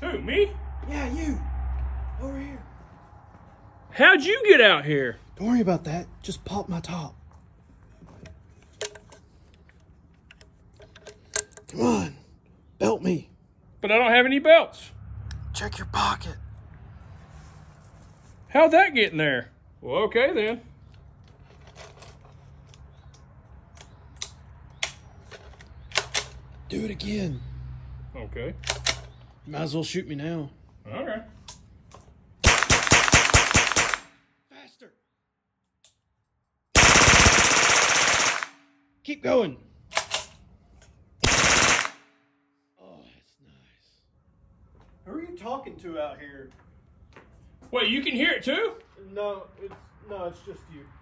Who, me? Yeah, you. Over here. How'd you get out here? Don't worry about that. Just pop my top. Come on. Belt me. But I don't have any belts. Check your pocket. How'd that get in there? Well, okay then. Do it again. Okay. You might as well shoot me now. Okay. Faster. Keep going. Oh, that's nice. Who are you talking to out here? Wait, you can hear it too? No, it's just you.